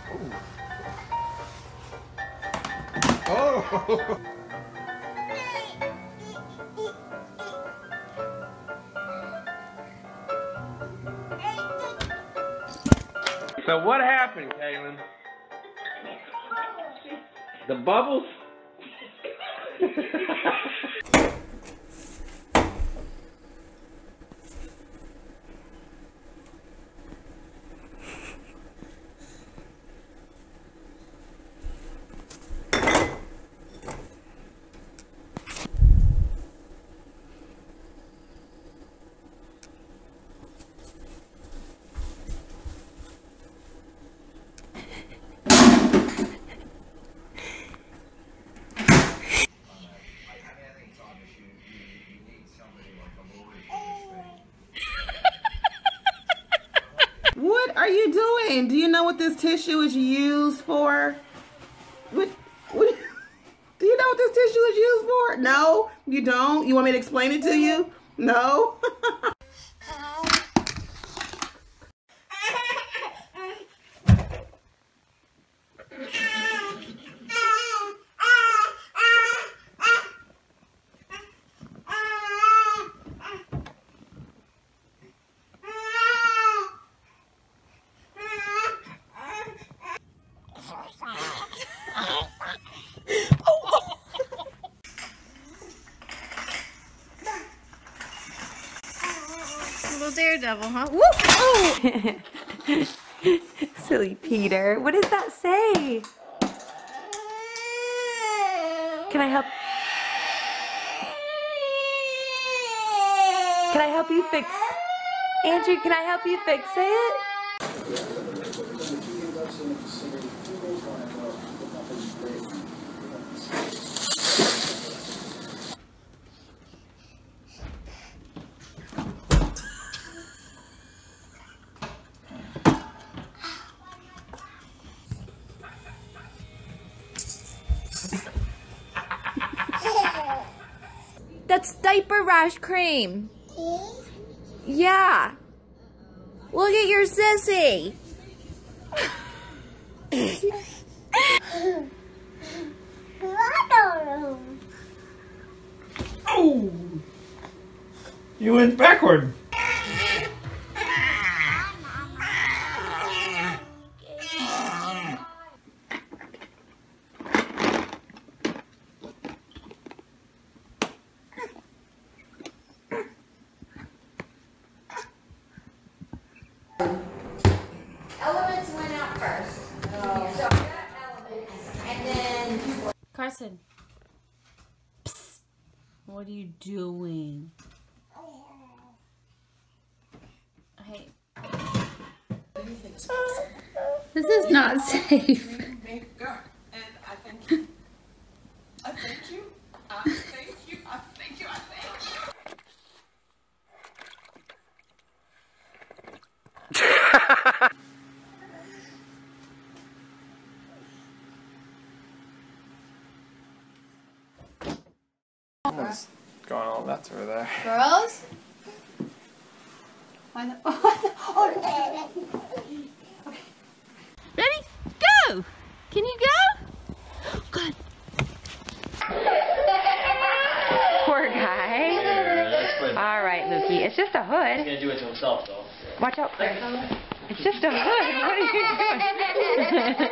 Oh! So what happened, Kaylin? The bubbles? What are you doing? Do you know what this tissue is used for? What do you know what this tissue is used for? No, you don't? You want me to explain it to you? No? Little daredevil, huh? Woo! Oh! Silly Peter. What does that say? Can I help? Can I help you fix? Andrew, can I help you fix it? That's diaper rash cream. Yeah. Look at your sissy. Oh! You went backward. Elements went out first. Oh. So I got elements, and then Carson. Psst. What are you doing? Hey. This is not safe. I thank you. I thank you. I thank you. I thank you. I thank you. Almost going all nuts over there. Girls? Ready? Go! Can you go? Good. Poor guy. All right, Lukey. It's just a hood. He's gonna do it to himself, though. Watch out, Chris. It's just a hood. What are you doing?